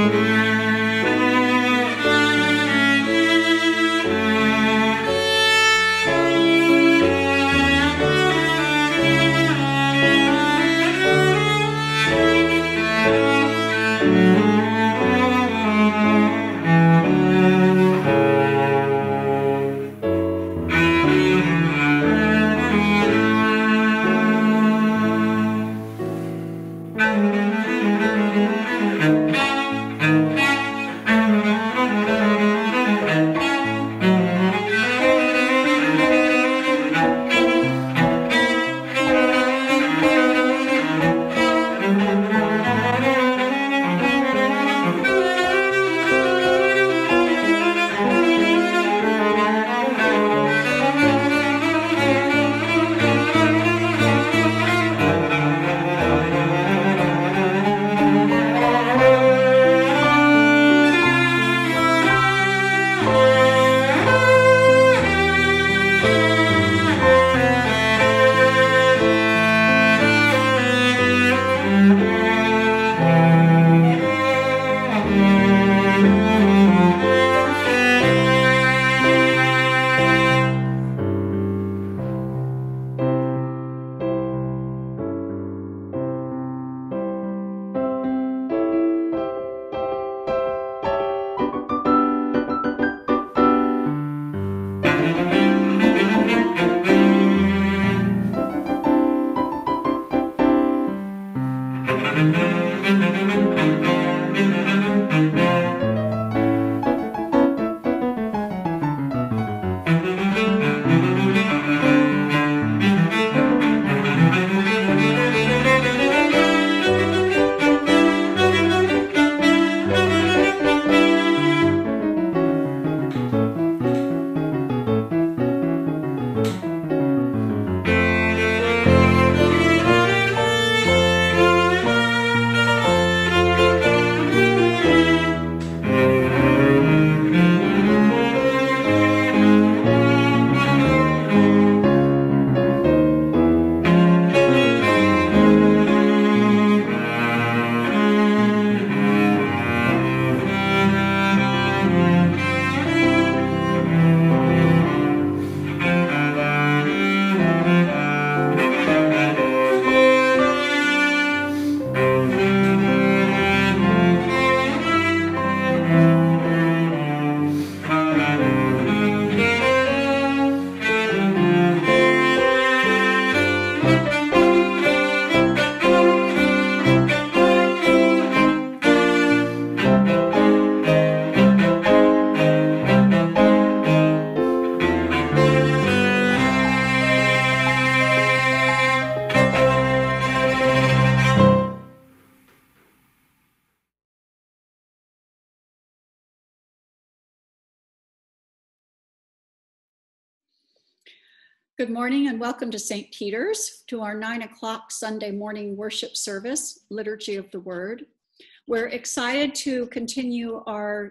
Good morning and welcome to St. Peter's, to our 9 o'clock Sunday morning worship service, Liturgy of the Word. We're excited to continue our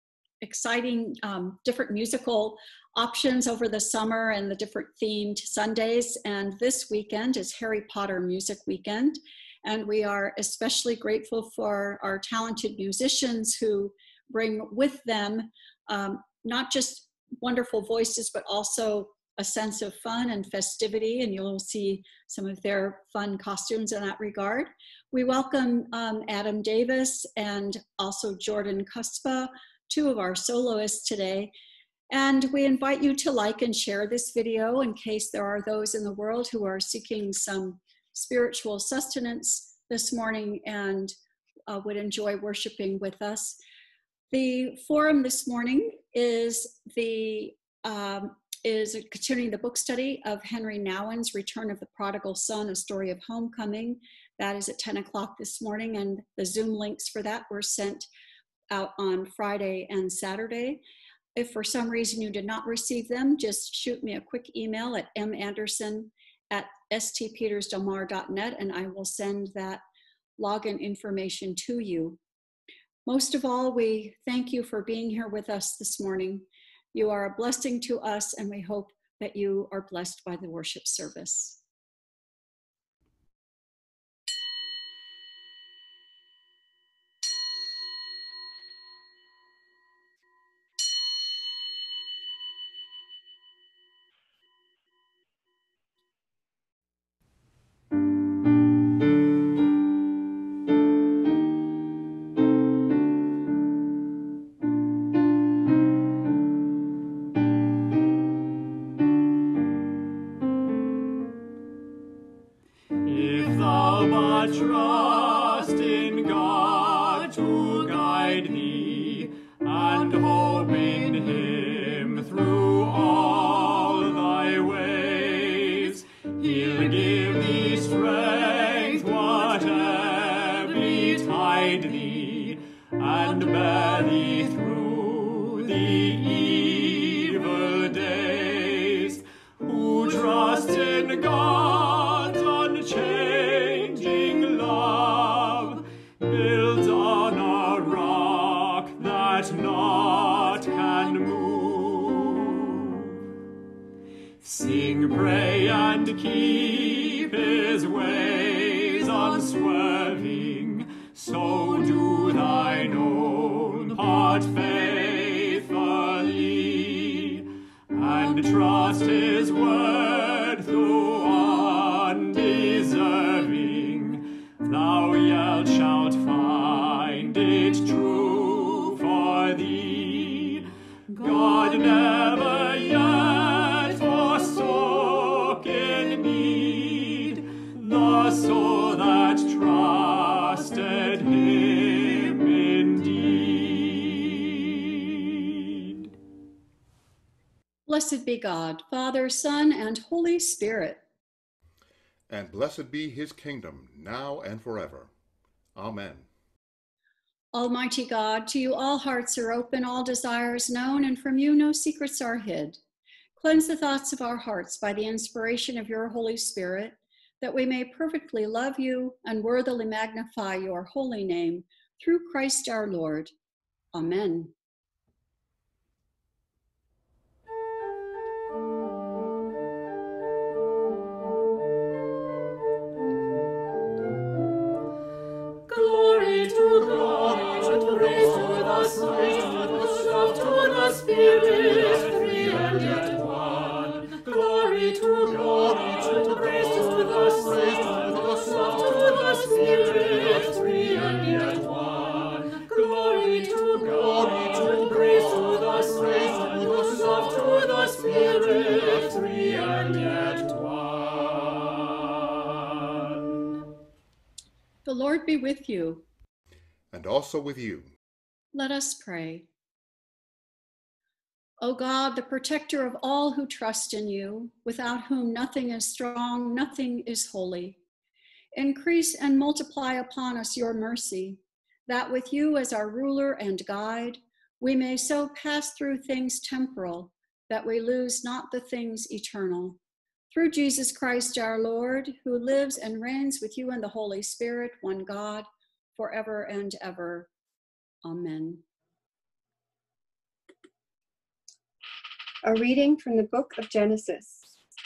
exciting different musical options over the summer and the different themed Sundays. And this weekend is Harry Potter Music Weekend. And we are especially grateful for our talented musicians who bring with them not just wonderful voices, but also a sense of fun and festivity, and you'll see some of their fun costumes in that regard. We welcome Adam Davis and also Jordan Cuspa, two of our soloists today. And we invite you to like and share this video in case there are those in the world who are seeking some spiritual sustenance this morning and would enjoy worshiping with us. The forum this morning is continuing the book study of Henry Nouwen's Return of the Prodigal Son, A Story of Homecoming. That is at 10 o'clock this morning, and the Zoom links for that were sent out on Friday and Saturday. If for some reason you did not receive them, just shoot me a quick email at manderson@stpetersdelmar.net and I will send that login information to you. Most of all, we thank you for being here with us this morning. You are a blessing to us, and we hope that you are blessed by the worship service. betide thee, and bear thee through the evil days. Who trust in God's unchanging love, builds on a rock that naught can move. Sing, pray, and keep his ways unswerving, so do thine own part faithfully, and trust his word though undeserving. Thou yet shalt find it true for thee. God never yet forsook in need the soul that trusted him indeed. Blessed be God, Father, Son, and Holy Spirit. And blessed be his kingdom, now and forever. Amen. Almighty God, to you all hearts are open, all desires known, and from you no secrets are hid. Cleanse the thoughts of our hearts by the inspiration of your Holy Spirit, that we may perfectly love you and worthily magnify your holy name, through Christ our Lord. Amen. Glory to God, praise to the Son, love to the Spirit, three and yet one. Glory to God, praise to the Son, love to the Spirit, three and yet one. Glory to God, praise to the Son, love to the Spirit, three and yet one. The Lord be with you. And also with you. Let us pray. O God, the protector of all who trust in you, without whom nothing is strong, nothing is holy, increase and multiply upon us your mercy, that with you as our ruler and guide, we may so pass through things temporal, that we lose not the things eternal. Through Jesus Christ our Lord, who lives and reigns with you in the Holy Spirit, one God, forever and ever. Amen. A reading from the book of Genesis.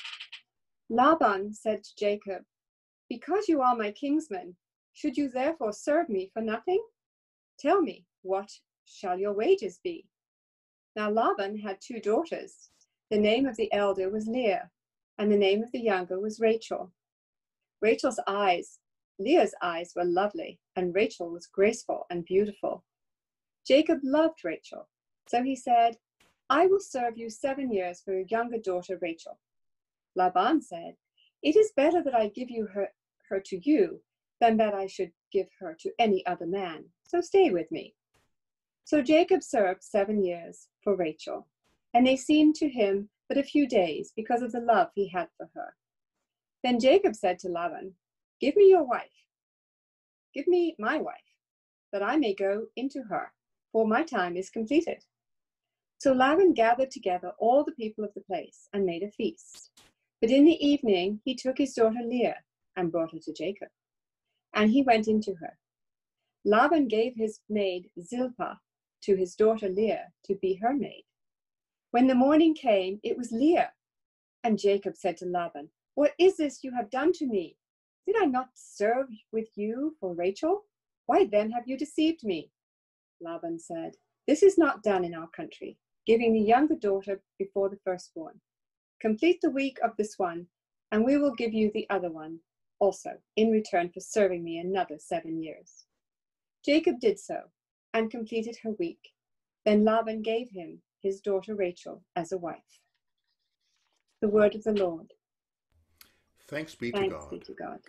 Laban said to Jacob, "Because you are my kinsman, should you therefore serve me for nothing? Tell me, what shall your wages be?" Now Laban had 2 daughters. The name of the elder was Leah, and the name of the younger was Rachel. Leah's eyes were lovely, and Rachel was graceful and beautiful. Jacob loved Rachel, so he said, "I will serve you 7 years for your younger daughter Rachel." Laban said, "It is better that I give her to you than that I should give her to any other man, so stay with me." So Jacob served 7 years for Rachel, and they seemed to him but a few days because of the love he had for her. Then Jacob said to Laban, "Give me your wife. Give me my wife, that I may go into her, for my time is completed." So Laban gathered together all the people of the place and made a feast. But in the evening he took his daughter Leah and brought her to Jacob, and he went into her. Laban gave his maid Zilpah to his daughter Leah to be her maid. When the morning came, it was Leah. And Jacob said to Laban, "What is this you have done to me? Did I not serve with you for Rachel? Why then have you deceived me?" Laban said, "This is not done in our country, giving the younger daughter before the firstborn. Complete the week of this one, and we will give you the other one also, in return for serving me another 7 years." Jacob did so, and completed her week. Then Laban gave him his daughter Rachel as a wife. The word of the Lord. Thanks be to Thanks God. be to God.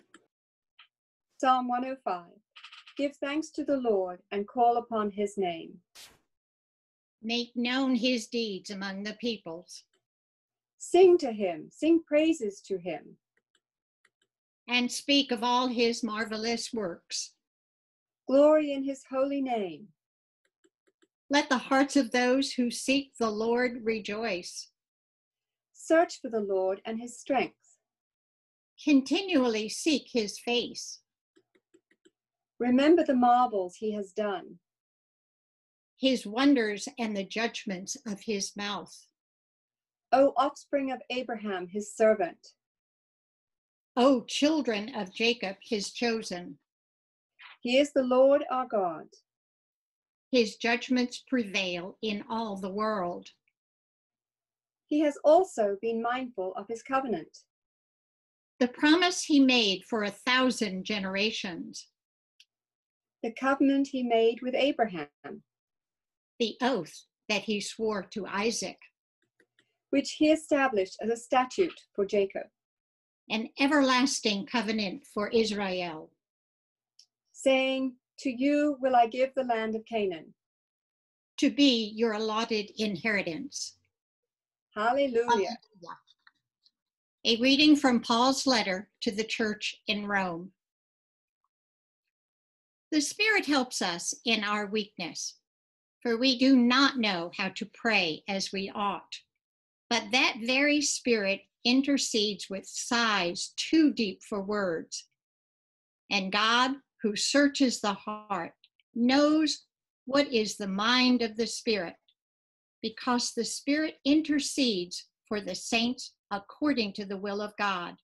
Psalm 105. Give thanks to the Lord and call upon his name. Make known his deeds among the peoples. Sing to him, sing praises to him. And speak of all his marvelous works. Glory in his holy name. Let the hearts of those who seek the Lord rejoice. Search for the Lord and his strength. Continually seek his face. Remember the marvels he has done, His wonders and the judgments of his mouth. O offspring of Abraham, his servant. O children of Jacob, his chosen. He is the Lord our God. His judgments prevail in all the world. He has also been mindful of his covenant, The promise he made for 1,000 generations. the covenant he made with Abraham, The oath that he swore to Isaac. which he established as a statute for Jacob, An everlasting covenant for Israel. saying, to you will I give the land of Canaan. To be your allotted inheritance. Hallelujah. A reading from Paul's letter to the church in Rome. The Spirit helps us in our weakness, for we do not know how to pray as we ought. But that very Spirit intercedes with sighs too deep for words. And God, who searches the heart, knows what is the mind of the Spirit, because the Spirit intercedes for the saints according to the will of God.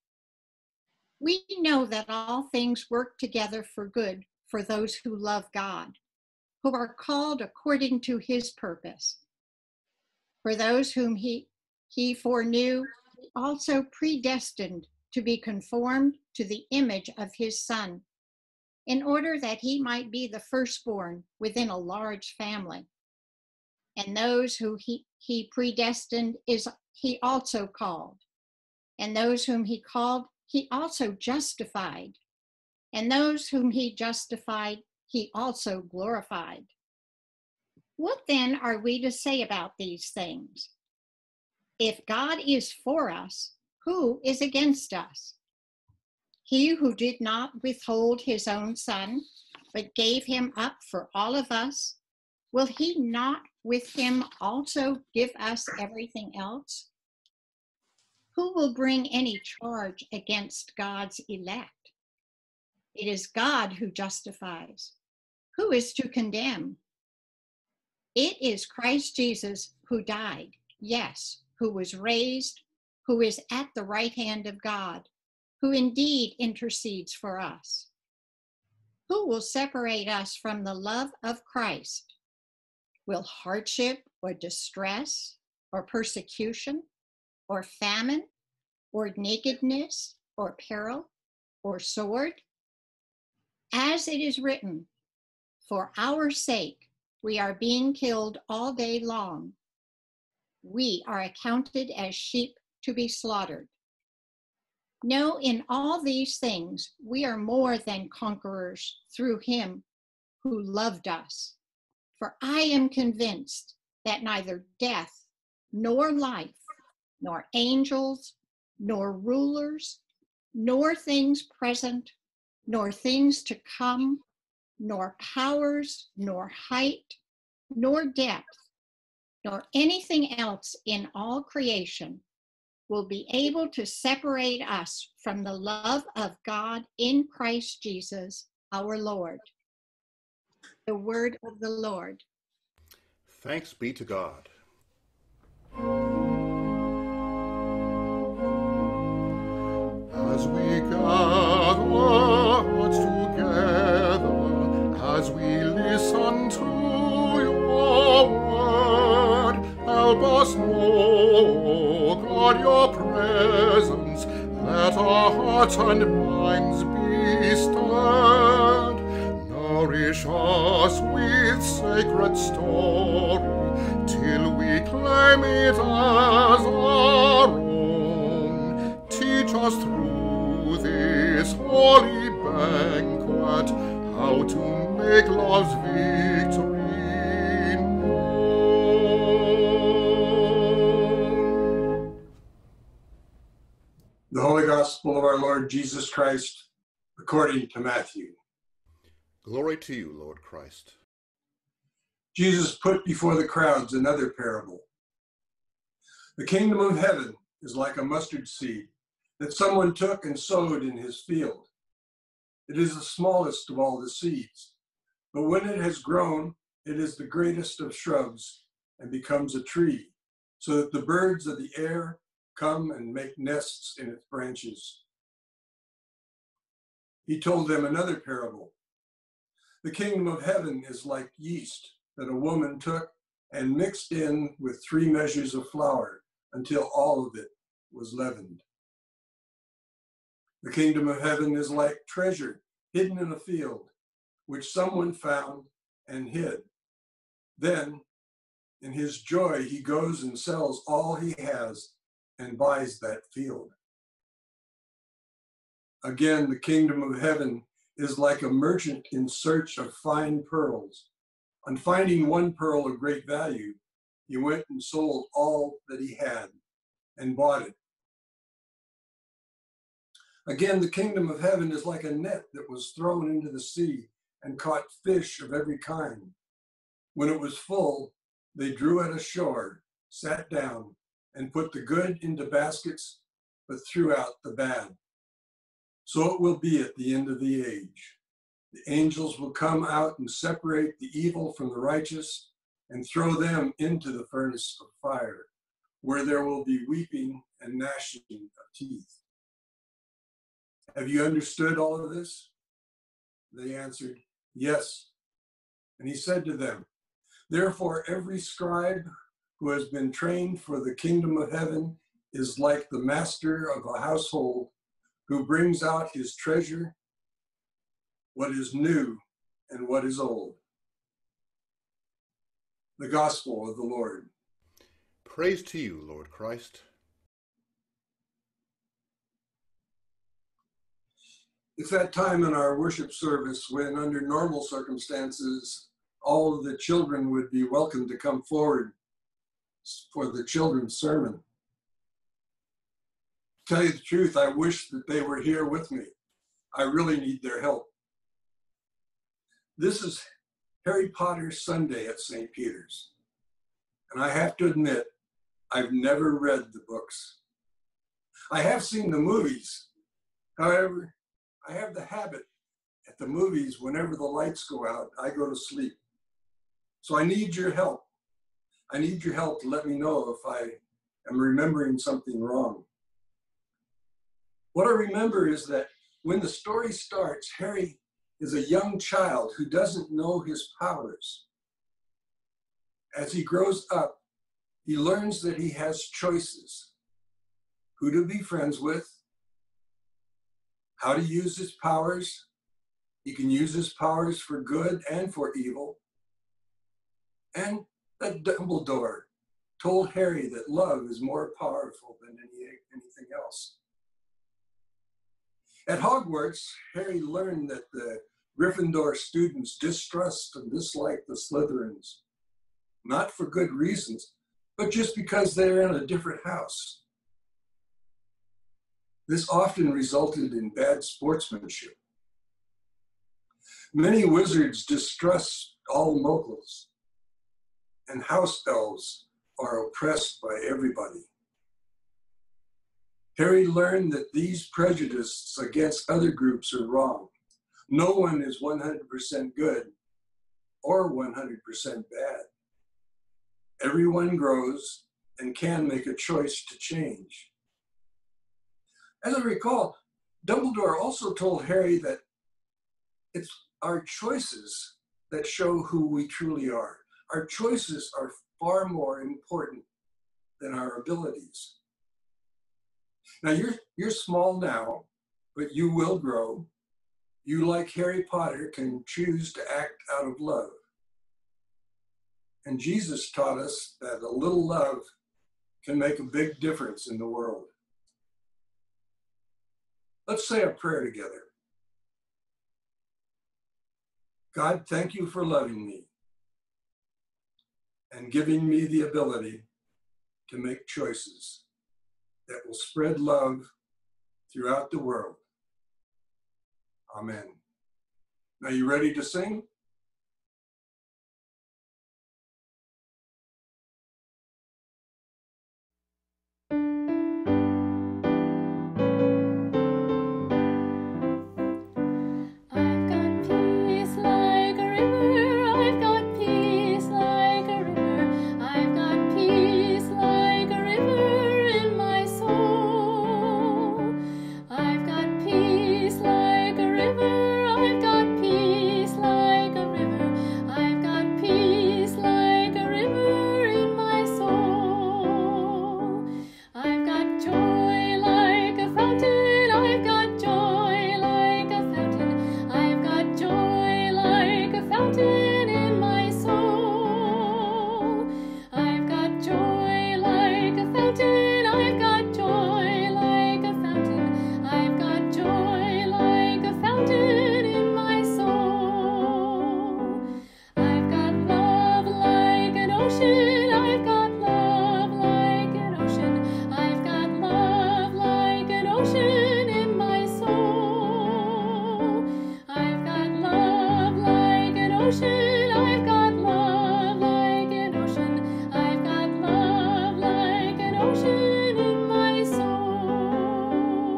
We know that all things work together for good for those who love God, who are called according to his purpose. For those whom he foreknew, he also predestined to be conformed to the image of his Son, in order that he might be the firstborn within a large family. And those who he predestined he also called. And those whom he called, he also justified. And those whom he justified, he also glorified. What then are we to say about these things? If God is for us, who is against us? He who did not withhold his own Son, but gave him up for all of us, will he not with him also give us everything else? Who will bring any charge against God's elect? It is God who justifies. Who is to condemn? It is Christ Jesus who died, yes, who was raised, who is at the right hand of God, who indeed intercedes for us. Who will separate us from the love of Christ? Will hardship or distress or persecution or famine or nakedness or peril or sword? As it is written, for our sake we are being killed all day long. We are accounted as sheep to be slaughtered. No, in all these things, we are more than conquerors through him who loved us. For I am convinced that neither death, nor life, nor angels, nor rulers, nor things present, nor things to come, nor powers, nor height, nor depth, nor anything else in all creation will be able to separate us from the love of God in Christ Jesus, our Lord. The word of the Lord. Thanks be to God. As we gather together, as we listen to your word, help us know, God, your presence. Let our hearts and minds be stirred. Nourish us with sacred story, till we claim it as our own. Teach us through this holy banquet how to make love's victory known. The Holy Gospel of our Lord Jesus Christ, according to Matthew. Glory to you, Lord Christ. Jesus put before the crowds another parable. The kingdom of heaven is like a mustard seed that someone took and sowed in his field. It is the smallest of all the seeds, but when it has grown, it is the greatest of shrubs and becomes a tree, so that the birds of the air come and make nests in its branches. He told them another parable. The kingdom of heaven is like yeast that a woman took and mixed in with 3 measures of flour until all of it was leavened. The kingdom of heaven is like treasure hidden in a field, which someone found and hid. Then, in his joy, he goes and sells all he has and buys that field. Again, the kingdom of heaven is like a merchant in search of fine pearls. On finding one pearl of great value, he went and sold all that he had and bought it. Again, the kingdom of heaven is like a net that was thrown into the sea and caught fish of every kind. When it was full, they drew it ashore, sat down, and put the good into baskets, but threw out the bad. So it will be at the end of the age. The angels will come out and separate the evil from the righteous and throw them into the furnace of fire, where there will be weeping and gnashing of teeth. Have you understood all of this? They answered, yes. And he said to them, therefore every scribe who has been trained for the kingdom of heaven is like the master of a household who brings out his treasure, what is new and what is old. The gospel of the Lord. Praise to you, Lord Christ. It's that time in our worship service when, under normal circumstances, all of the children would be welcome to come forward for the children's sermon. To tell you the truth, I wish that they were here with me. I really need their help. This is Harry Potter Sunday at St. Peter's. And I have to admit, I've never read the books. I have seen the movies. However, I have the habit at the movies, whenever the lights go out, I go to sleep. So I need your help. I need your help to let me know if I am remembering something wrong. What I remember is that when the story starts, Harry is a young child who doesn't know his powers. As he grows up, he learns that he has choices: who to be friends with, how to use his powers. He can use his powers for good and for evil. And that Dumbledore told Harry that love is more powerful than anything else. At Hogwarts, Harry learned that the Gryffindor students distrust and dislike the Slytherins, not for good reasons, but just because they're in a different house. This often resulted in bad sportsmanship. Many wizards distrust all muggles, and house elves are oppressed by everybody. Harry learned that these prejudices against other groups are wrong. No one is 100% good or 100% bad. Everyone grows and can make a choice to change. As I recall, Dumbledore also told Harry that it's our choices that show who we truly are. Our choices are far more important than our abilities. Now, you're small now, but you will grow. You, like Harry Potter, can choose to act out of love. And Jesus taught us that a little love can make a big difference in the world. Let's say a prayer together. God, thank you for loving me and giving me the ability to make choices that will spread love throughout the world. Amen. Are you ready to sing? I've got peace like a river. I've got peace like a river. I've got peace like a river in my soul. I've got peace like a river. I've got peace like a river. I've got peace like a river in my soul. I've got joy like a fountain. I've got joy like a fountain. I've got joy like a fountain in my soul. I've got joy like a fountain. I've got joy like a fountain. I've got joy like a fountain in my soul. I've got love like an ocean. I've got love like an ocean. I've got love like an ocean in my soul. I've got love like an ocean. I've got love like an ocean. I've got love like an ocean in my soul.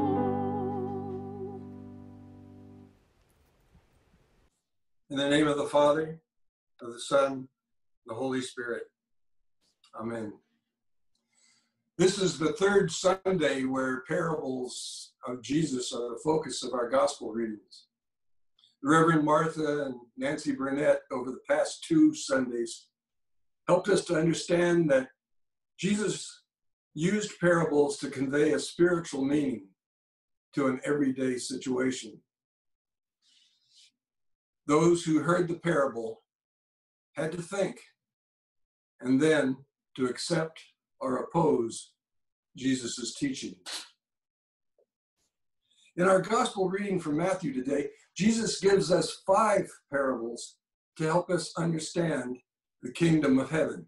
In the name of the Father, of the Son, the Holy Spirit. Amen. This is the third Sunday where parables of Jesus are the focus of our gospel readings. The Reverend Martha and Nancy Burnett over the past 2 Sundays helped us to understand that Jesus used parables to convey a spiritual meaning to an everyday situation. Those who heard the parable had to think and then to accept or oppose Jesus' teaching. In our gospel reading from Matthew today, Jesus gives us 5 parables to help us understand the kingdom of heaven.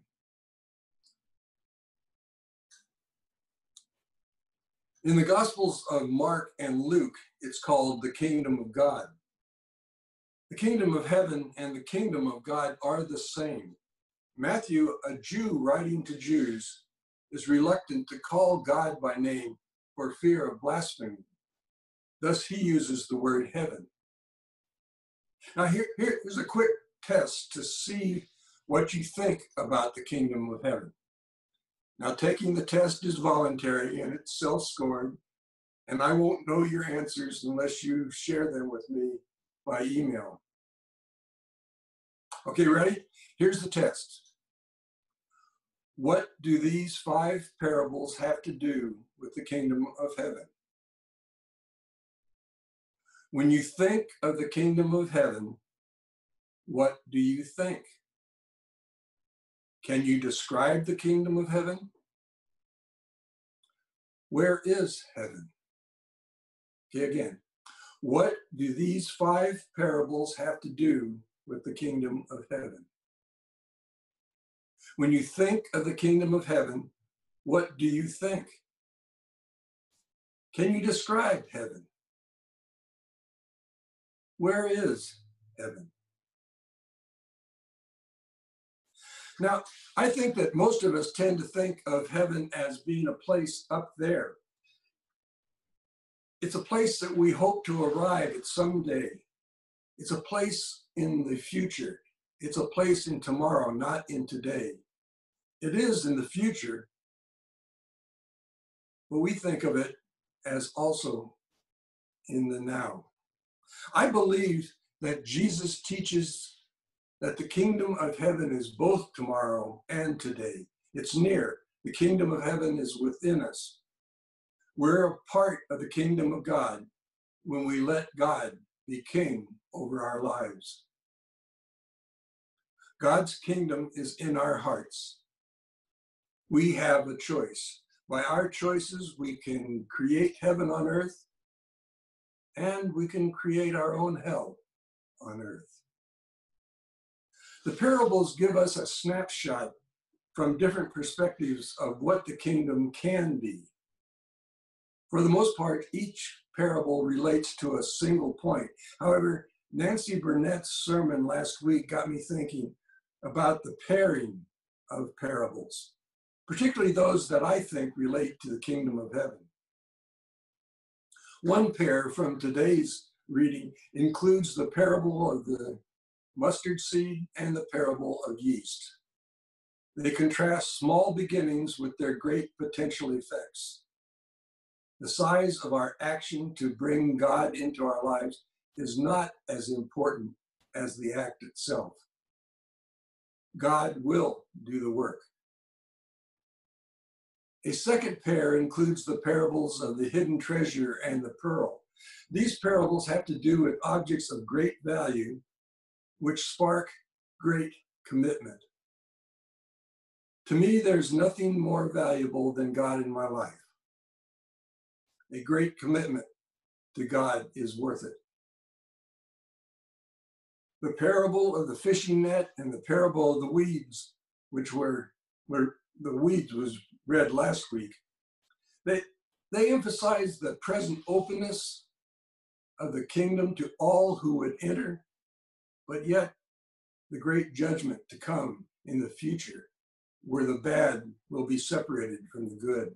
In the Gospels of Mark and Luke, it's called the kingdom of God. The kingdom of heaven and the kingdom of God are the same. Matthew, a Jew writing to Jews, is reluctant to call God by name for fear of blasphemy. Thus, he uses the word heaven. Now, here's a quick test to see what you think about the kingdom of heaven. Now, taking the test is voluntary and it's self-scored, and I won't know your answers unless you share them with me by email. Okay, ready? Here's the test. What do these 5 parables have to do with the kingdom of heaven? When you think of the kingdom of heaven, what do you think? Can you describe the kingdom of heaven? Where is heaven? Okay, again, what do these 5 parables have to do with the kingdom of heaven? When you think of the kingdom of heaven, what do you think? Can you describe heaven? Where is heaven? Now, I think that most of us tend to think of heaven as being a place up there. It's a place that we hope to arrive at someday. It's a place in the future. It's a place in tomorrow, not in today. It is in the future, but we think of it as also in the now. I believe that Jesus teaches that the kingdom of heaven is both tomorrow and today. It's near. The kingdom of heaven is within us. We're a part of the kingdom of God when we let God be king over our lives. God's kingdom is in our hearts. We have a choice. By our choices, we can create heaven on earth, and we can create our own hell on earth. The parables give us a snapshot from different perspectives of what the kingdom can be. For the most part, each parable relates to a single point. However, Nancy Burnett's sermon last week got me thinking about the pairing of parables, particularly those that I think relate to the kingdom of heaven. One pair from today's reading includes the parable of the mustard seed and the parable of yeast. They contrast small beginnings with their great potential effects. The size of our action to bring God into our lives is not as important as the act itself. God will do the work. A second pair includes the parables of the hidden treasure and the pearl. These parables have to do with objects of great value, which spark great commitment. To me, there's nothing more valuable than God in my life. A great commitment to God is worth it. The parable of the fishing net and the parable of the weeds, which were the weeds was read last week, they emphasize the present openness of the kingdom to all who would enter, but yet the great judgment to come in the future, where the bad will be separated from the good.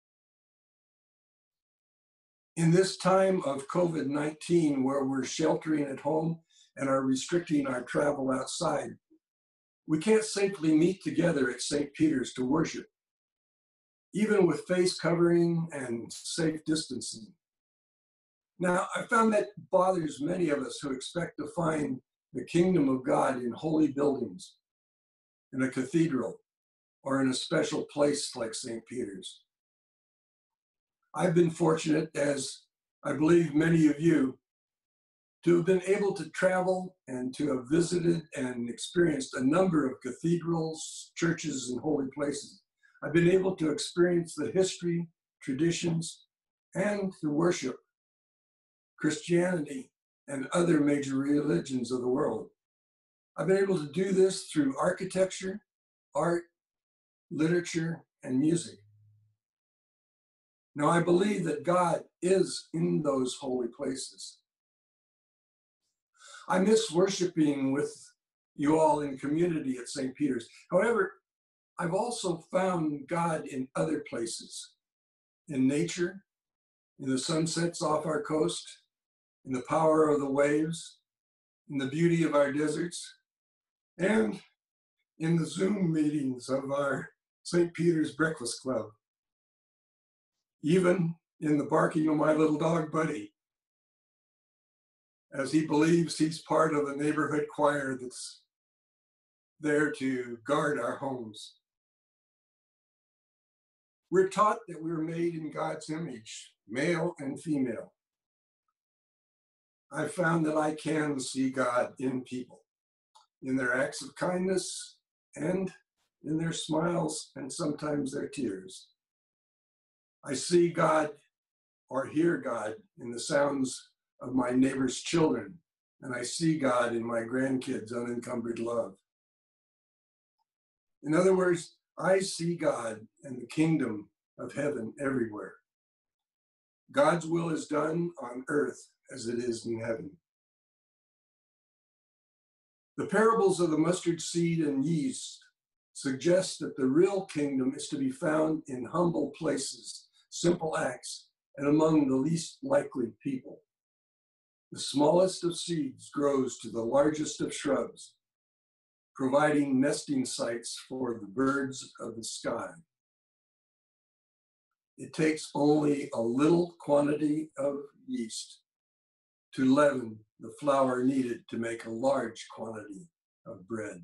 In this time of COVID-19, where we're sheltering at home and are restricting our travel outside, we can't safely meet together at St. Peter's to worship, even with face covering and safe distancing. Now, I found that bothers many of us who expect to find the kingdom of God in holy buildings, in a cathedral, or in a special place like St. Peter's. I've been fortunate, as I believe many of you, to have been able to travel and to have visited and experienced a number of cathedrals, churches, and holy places. I've been able to experience the history, traditions, and the worship, Christianity, and other major religions of the world. I've been able to do this through architecture, art, literature, and music. Now, I believe that God is in those holy places. I miss worshiping with you all in community at St. Peter's. However, I've also found God in other places, in nature, in the sunsets off our coast, in the power of the waves, in the beauty of our deserts, and in the Zoom meetings of our St. Peter's Breakfast Club, even in the barking of my little dog, Buddy, as he believes he's part of the neighborhood choir that's there to guard our homes. We're taught that we're made in God's image, male and female. I found that I can see God in people, in their acts of kindness, and in their smiles and sometimes their tears. I see God or hear God in the sounds of my neighbor's children, and I see God in my grandkids' unencumbered love. In other words, I see God and the kingdom of heaven everywhere. God's will is done on earth as it is in heaven. The parables of the mustard seed and yeast suggest that the real kingdom is to be found in humble places, simple acts, and among the least likely people. The smallest of seeds grows to the largest of shrubs, providing nesting sites for the birds of the sky. It takes only a little quantity of yeast to leaven the flour needed to make a large quantity of bread.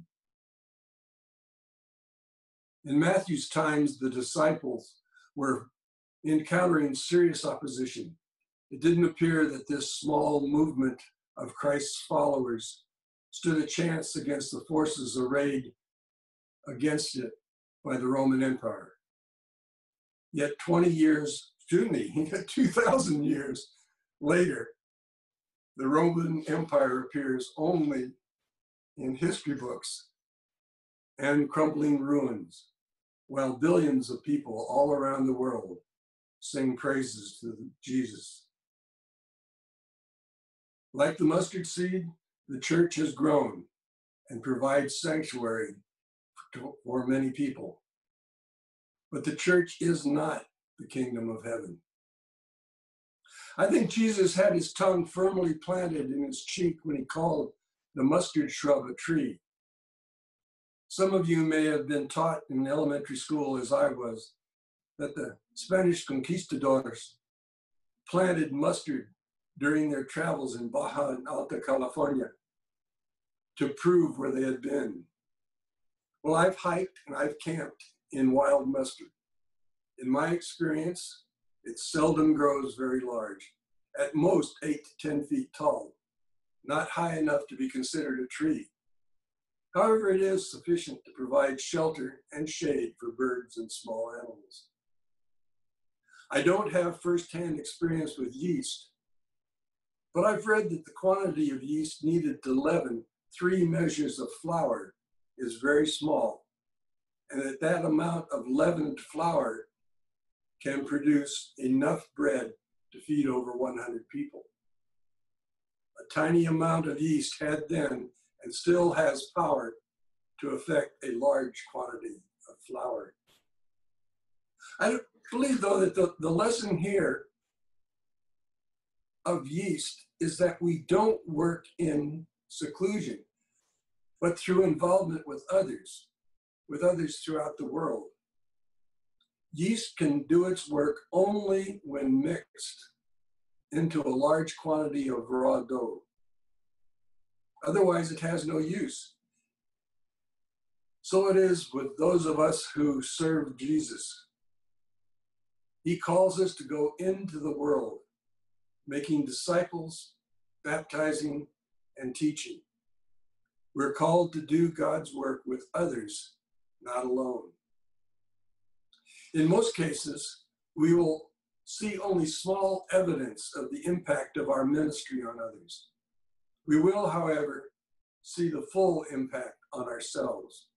In Matthew's times, the disciples were encountering serious opposition. It didn't appear that this small movement of Christ's followers stood a chance against the forces arrayed against it by the Roman Empire. Yet 20,000 years later, the Roman Empire appears only in history books and crumbling ruins, while billions of people all around the world sing praises to Jesus. Like the mustard seed, the church has grown and provides sanctuary for many people. But the church is not the kingdom of heaven. I think Jesus had his tongue firmly planted in his cheek when he called the mustard shrub a tree. Some of you may have been taught in elementary school, as I was, that the Spanish conquistadors planted mustard during their travels in Baja and Alta California to prove where they had been. Well, I've hiked and I've camped in wild mustard. In my experience, it seldom grows very large, at most 8 to 10 feet tall, not high enough to be considered a tree. However, it is sufficient to provide shelter and shade for birds and small animals. I don't have firsthand experience with yeast, but I've read that the quantity of yeast needed to leaven 3 measures of flour is very small, and that amount of leavened flour can produce enough bread to feed over 100 people. A tiny amount of yeast had then and still has power to affect a large quantity of flour. I believe, though, that the lesson here of yeast is that we don't work in seclusion, but through involvement with others throughout the world. Yeast can do its work only when mixed into a large quantity of raw dough. Otherwise, it has no use. So it is with those of us who serve Jesus. He calls us to go into the world, making disciples, baptizing, and teaching. We're called to do God's work with others, not alone. In most cases, we will see only small evidence of the impact of our ministry on others. We will, however, see the full impact on ourselves.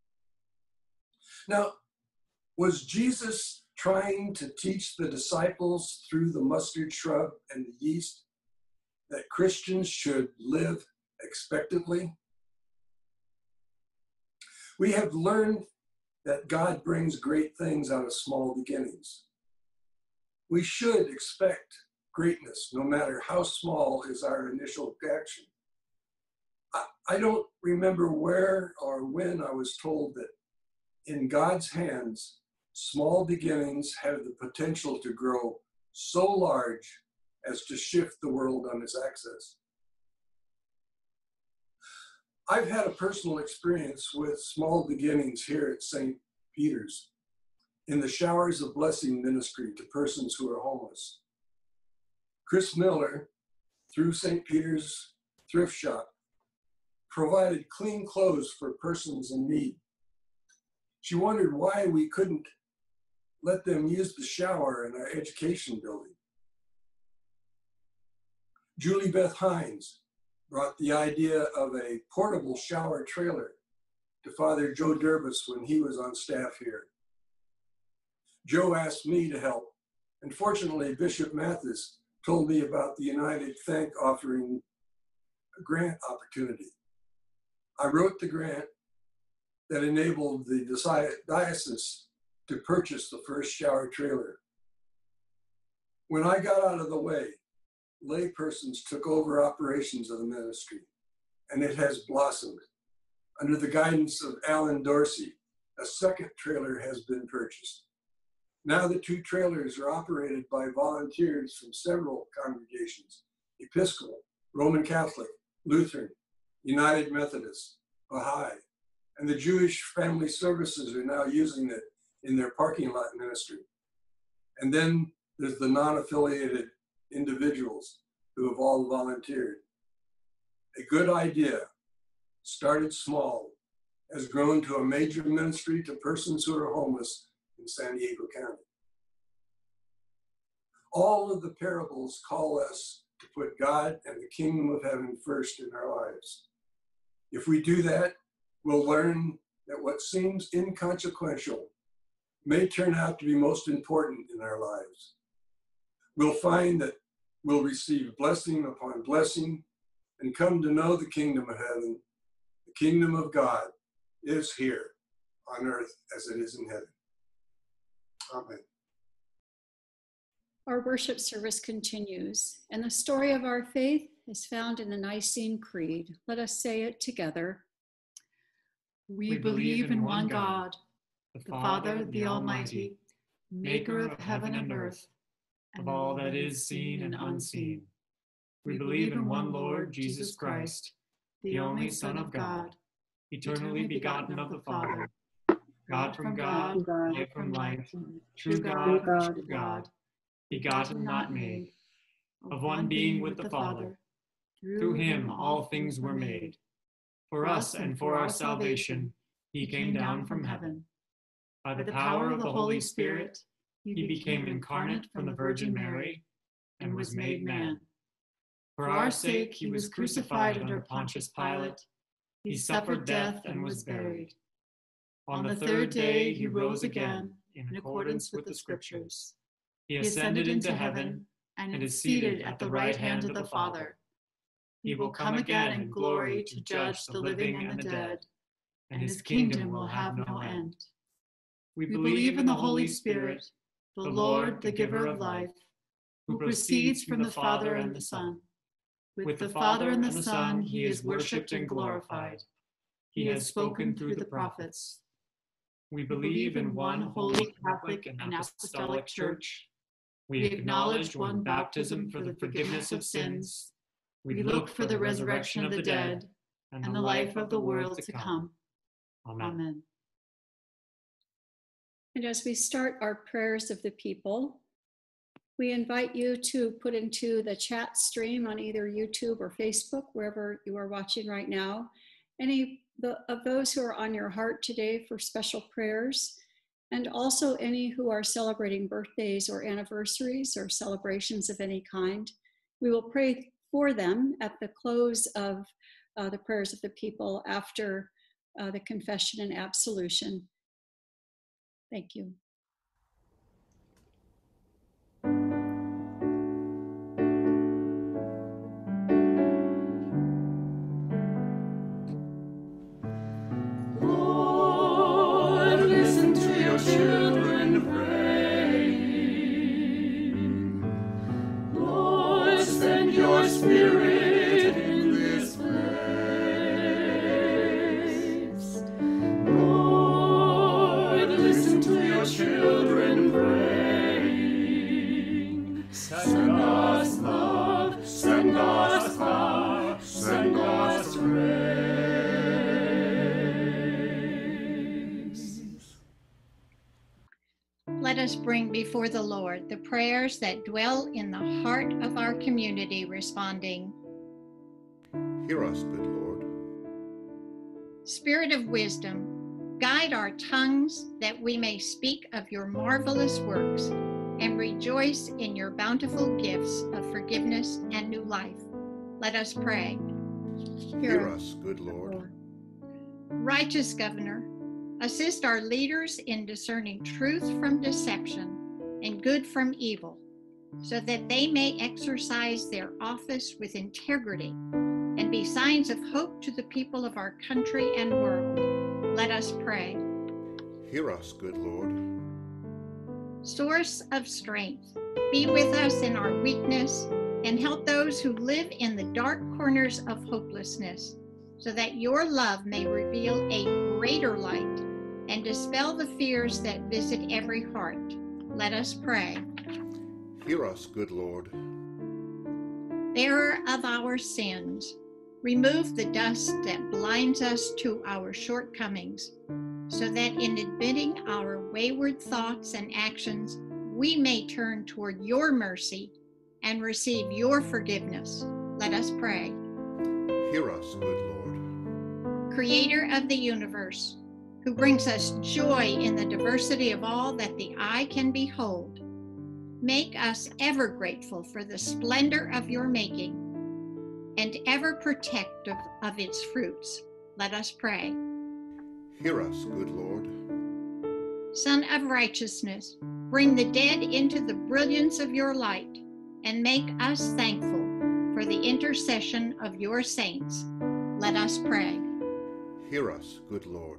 Now, was Jesus trying to teach the disciples through the mustard shrub and the yeast that Christians should live expectantly? We have learned that God brings great things out of small beginnings. We should expect greatness, no matter how small is our initial action. I don't remember where or when I was told that in God's hands, small beginnings have the potential to grow so large as to shift the world on its axis. I've had a personal experience with small beginnings here at St. Peter's in the Showers of Blessing ministry to persons who are homeless. Chris Miller, through St. Peter's thrift shop, provided clean clothes for persons in need. She wondered why we couldn't let them use the shower in our education building. Julie Beth Hines brought the idea of a portable shower trailer to Father Joe Durbus when he was on staff here. Joe asked me to help, and fortunately Bishop Mathis told me about the United Thank offering a grant opportunity. I wrote the grant that enabled the diocese to purchase the first shower trailer. When I got out of the way, laypersons took over operations of the ministry, and it has blossomed. Under the guidance of Alan Dorsey, a second trailer has been purchased. Now the 2 trailers are operated by volunteers from several congregations: Episcopal, Roman Catholic, Lutheran, United Methodist, Baha'i, and the Jewish Family Services are now using it in their parking lot ministry. And then there's the non-affiliated individuals who have all volunteered. A good idea, started small, has grown to a major ministry to persons who are homeless in San Diego County. All of the parables call us to put God and the kingdom of heaven first in our lives. If we do that, we'll learn that what seems inconsequential may turn out to be most important in our lives. We'll find that we'll receive blessing upon blessing and come to know the kingdom of heaven. The kingdom of God is here on earth as it is in heaven. Amen. Our worship service continues, and the story of our faith is found in the Nicene Creed. Let us say it together. We believe in one God, the Father, the Almighty, maker of heaven and earth, of all that is seen and unseen. We believe in one Lord, Jesus Christ, the only Son of God, eternally begotten of the Father, God from God, light from light, true God, true God, begotten, not made, of one being with the Father. Through him all things were made. For us and for our salvation, he came down from heaven. By the power of the Holy Spirit, he became incarnate from the Virgin Mary and was made man. For our sake, he was crucified under Pontius Pilate. He suffered death and was buried. On the third day, he rose again in accordance with the Scriptures. He ascended into heaven and is seated at the right hand of the Father. He will come again in glory to judge the living and the dead, and his kingdom will have no end. We believe in the Holy Spirit, the Lord, the giver of life, who proceeds from the Father and the Son. With the Father and the Son, he is worshipped and glorified. He has spoken through the prophets. We believe in one holy Catholic and Apostolic Church. We acknowledge one baptism for the forgiveness of sins. We look for the resurrection of the dead and the life of the world to come. Amen. And as we start our prayers of the people, we invite you to put into the chat stream on either YouTube or Facebook, wherever you are watching right now, any of those who are on your heart today for special prayers, and also any who are celebrating birthdays or anniversaries or celebrations of any kind. We will pray for them at the close of the prayers of the people after the confession and absolution. Thank you. Lord, listen to your children praying. Lord, send your Spirit in this place. Lord, listen to your children praying. Send us love, send us power, send us grace. Let us bring before the Lord the prayers that dwell in the heart of our community, responding, Hear us, good Lord. Spirit of wisdom, guide our tongues that we may speak of your marvelous works and rejoice in your bountiful gifts of forgiveness and new life. Let us pray. Hear us, good Lord. Righteous Governor, assist our leaders in discerning truth from deception and good from evil, so that they may exercise their office with integrity and be signs of hope to the people of our country and world. Let us pray. Hear us, good Lord. Source of strength, be with us in our weakness and help those who live in the dark corners of hopelessness, so that your love may reveal a greater light and dispel the fears that visit every heart. Let us pray. Hear us, good Lord. Bearer of our sins, remove the dust that blinds us to our shortcomings, so that in admitting our wayward thoughts and actions, we may turn toward your mercy and receive your forgiveness. Let us pray. Hear us, good Lord. Creator of the universe, who brings us joy in the diversity of all that the eye can behold, make us ever grateful for the splendor of your making and ever protective of its fruits. Let us pray. Hear us, good Lord. Son of righteousness, bring the dead into the brilliance of your light and make us thankful for the intercession of your saints, let us pray. Hear us, good Lord.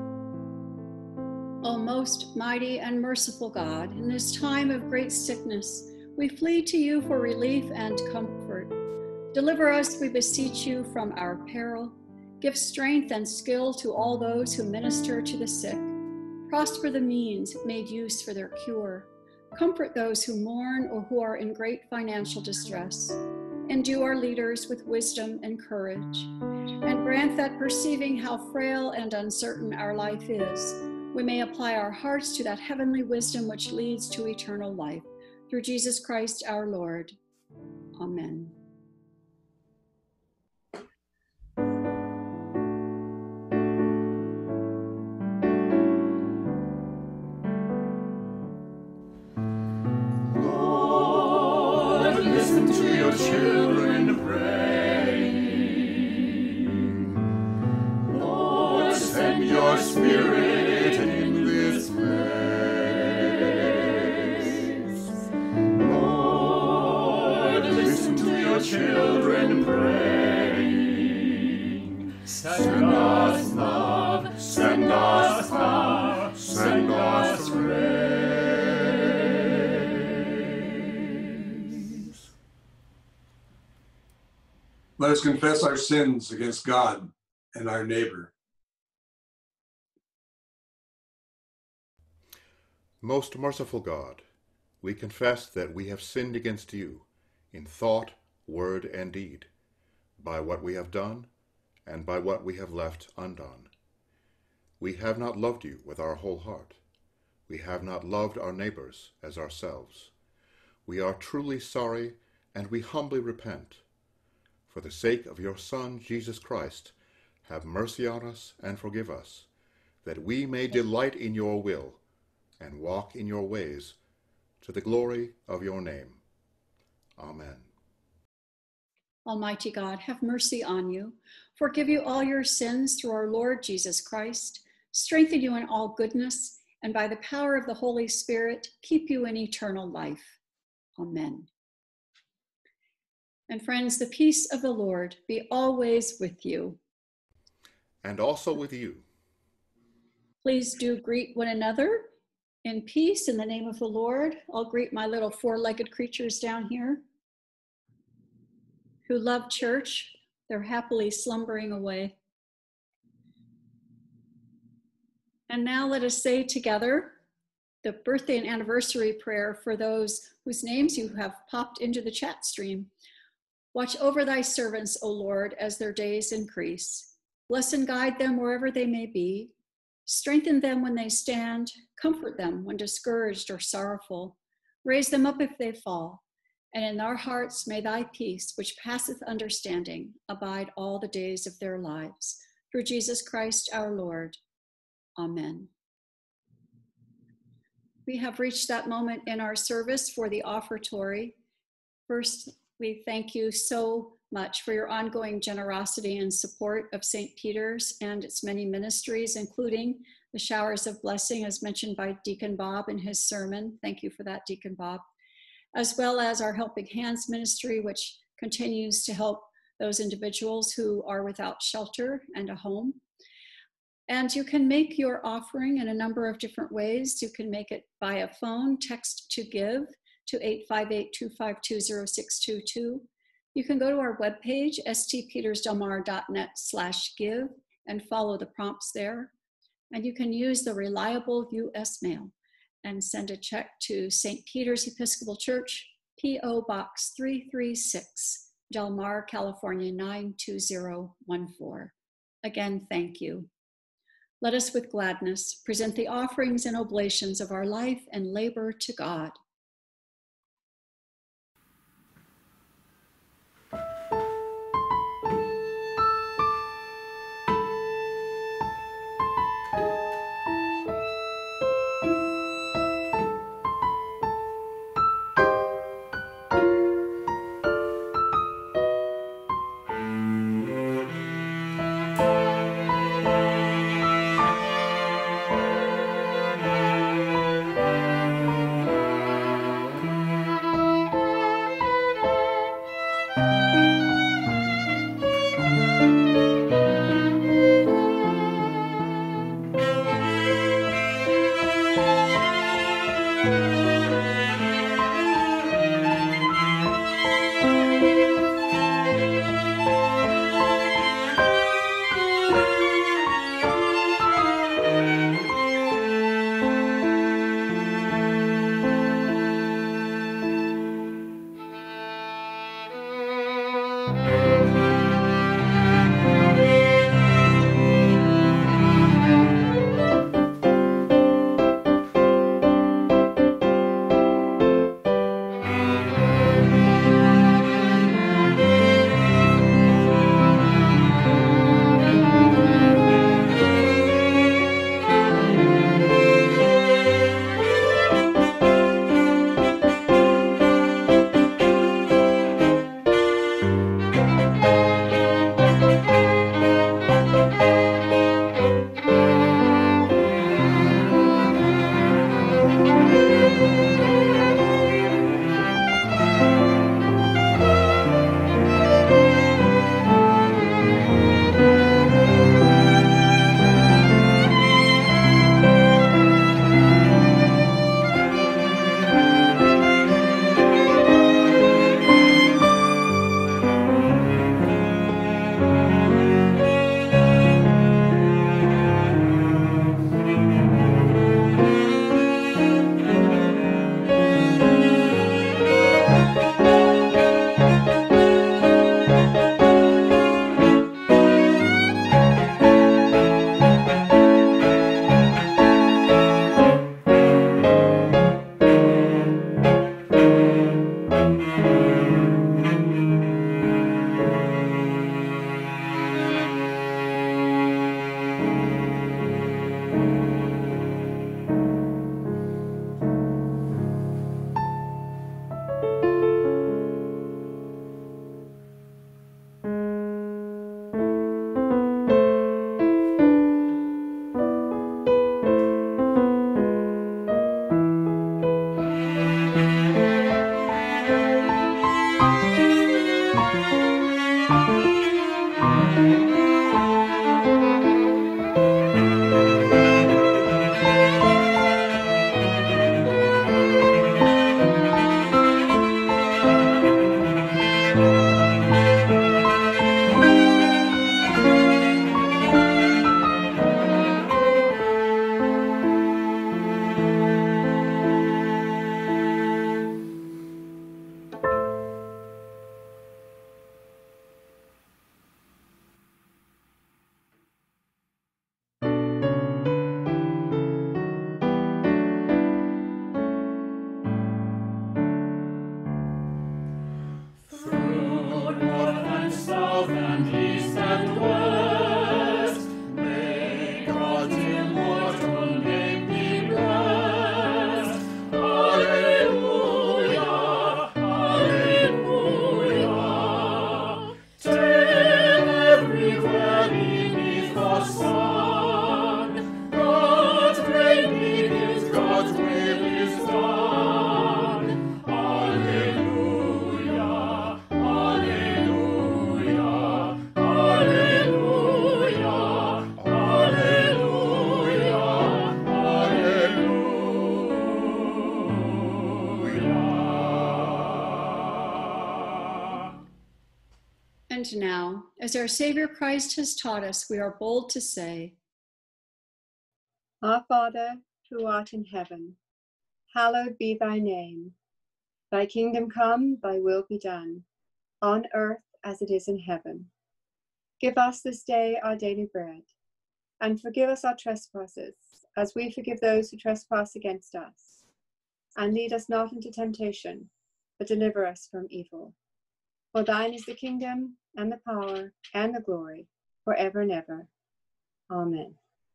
O most mighty and merciful God, in this time of great sickness, we flee to you for relief and comfort. Deliver us, we beseech you, from our peril. Give strength and skill to all those who minister to the sick. Prosper the means made use for their cure. Comfort those who mourn or who are in great financial distress. Endue our leaders with wisdom and courage. And grant that, perceiving how frail and uncertain our life is, we may apply our hearts to that heavenly wisdom which leads to eternal life. Through Jesus Christ our Lord. Amen. Lord, listen to your children praying. Lord, send your Spirit in this place. Lord, listen to your children praying. Send us love, send us power, send us grace. Let us confess our sins against God and our neighbor. Most merciful God, we confess that we have sinned against you in thought, word, and deed, by what we have done and by what we have left undone. We have not loved you with our whole heart. We have not loved our neighbors as ourselves. We are truly sorry, and we humbly repent. For the sake of your Son, Jesus Christ, have mercy on us and forgive us, that we may delight in your will and walk in your ways, to the glory of your name. Amen. Almighty God, have mercy on you, forgive you all your sins through our Lord Jesus Christ, strengthen you in all goodness, and by the power of the Holy Spirit, keep you in eternal life. Amen. And friends, the peace of the Lord be always with you. And also with you. Please do greet one another in peace in the name of the Lord. I'll greet my little four-legged creatures down here who love church. They're happily slumbering away. And now let us say together the birthday and anniversary prayer for those whose names you have popped into the chat stream. Watch over thy servants, O Lord, as their days increase. Bless and guide them wherever they may be. Strengthen them when they stand. Comfort them when discouraged or sorrowful. Raise them up if they fall. And in our hearts may thy peace, which passeth understanding, abide all the days of their lives. Through Jesus Christ our Lord. Amen. We have reached that moment in our service for the offertory. First, we thank you so much for your ongoing generosity and support of St. Peter's and its many ministries, including the showers of blessing, as mentioned by Deacon Bob in his sermon. Thank you for that, Deacon Bob. As well as our Helping Hands ministry, which continues to help those individuals who are without shelter and a home. And you can make your offering in a number of different ways. You can make it via phone, text to give to 858-252-0622. You can go to our webpage, stpetersdelmar.net/give, and follow the prompts there. And you can use the reliable U.S. mail and send a check to St. Peter's Episcopal Church, P.O. Box 336, Del Mar, California 92014. Again, thank you. Let us with gladness present the offerings and oblations of our life and labor to God. And now, as our Savior Christ has taught us, we are bold to say, Our Father, who art in heaven, hallowed be thy name. Thy kingdom come, thy will be done, on earth as it is in heaven. Give us this day our daily bread, and forgive us our trespasses, as we forgive those who trespass against us. And lead us not into temptation, but deliver us from evil. For thine is the kingdom, and the power, and the glory, forever and ever. Amen.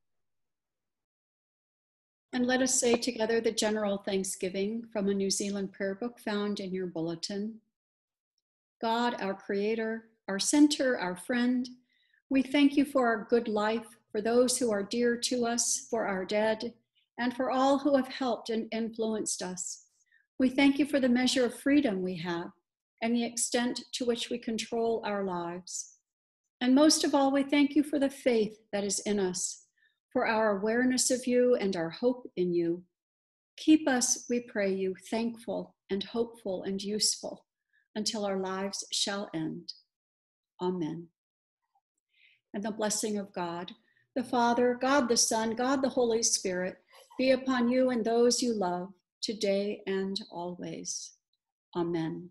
And let us say together the general thanksgiving from a New Zealand prayer book found in your bulletin. God, our creator, our center, our friend, we thank you for our good life, for those who are dear to us, for our dead, and for all who have helped and influenced us. We thank you for the measure of freedom we have and the extent to which we control our lives. And most of all, we thank you for the faith that is in us, for our awareness of you and our hope in you. Keep us, we pray you, thankful and hopeful and useful until our lives shall end. Amen. And the blessing of God, the Father, God the Son, God the Holy Spirit, be upon you and those you love today and always. Amen.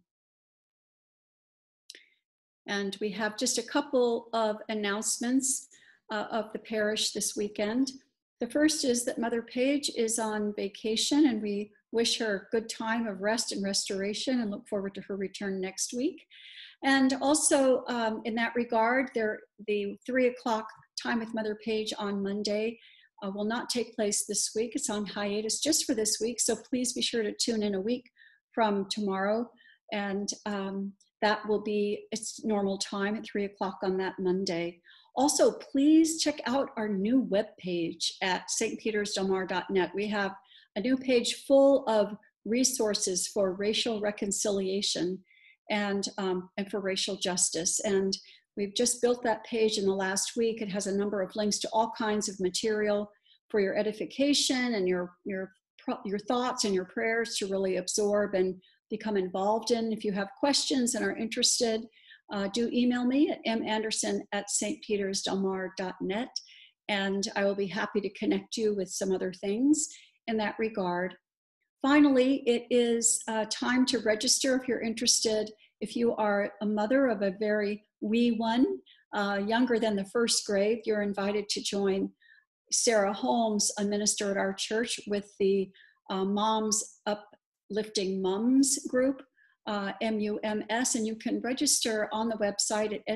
And we have just a couple of announcements of the parish this weekend. The first is that Mother Page is on vacation, and we wish her a good time of rest and restoration and look forward to her return next week. And also in that regard, the 3 o'clock Time with Mother Page on Monday will not take place this week. It's on hiatus just for this week, so please be sure to tune in a week from tomorrow. And that will be its normal time at 3 o'clock on that Monday. Also, please check out our new webpage at stpetersdelmar.net. We have a new page full of resources for racial reconciliation and for racial justice. And we've just built that page in the last week. It has a number of links to all kinds of material for your edification and your thoughts and your prayers to really absorb and become involved in. If you have questions and are interested, do email me at manderson@stpetersdelmar.net, and I will be happy to connect you with some other things in that regard. Finally, it is time to register if you're interested. If you are a mother of a very wee one, younger than the first grade, you're invited to join Sarah Holmes, a minister at our church, with the Moms Uplifting Mums group, MUMS, and you can register on the website at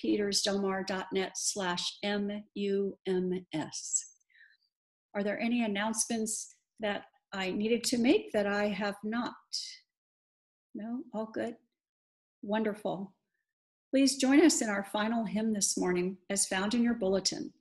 stpetersdelmar.net/MUMS. Are there any announcements that I needed to make that I have not? No? All good? Wonderful. Please join us in our final hymn this morning as found in your bulletin.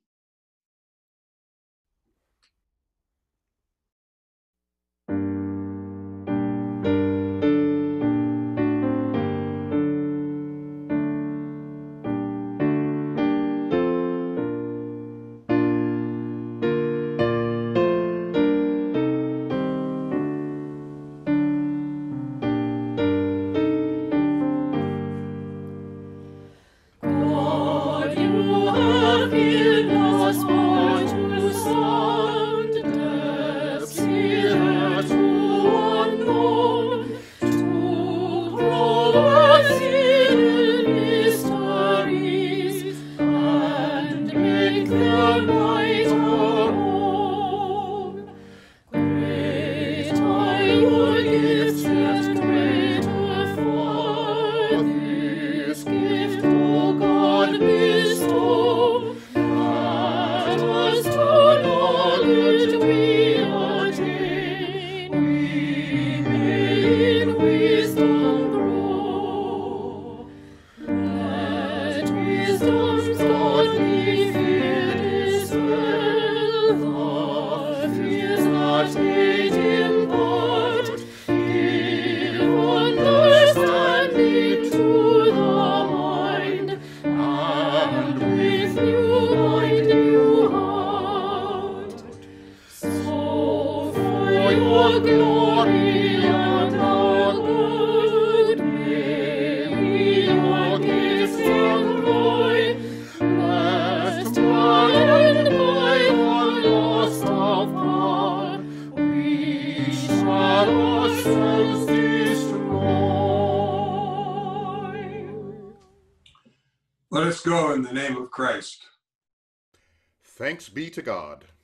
Glory and our good, may we all give some Let's go in the name of Christ. Thanks be to God.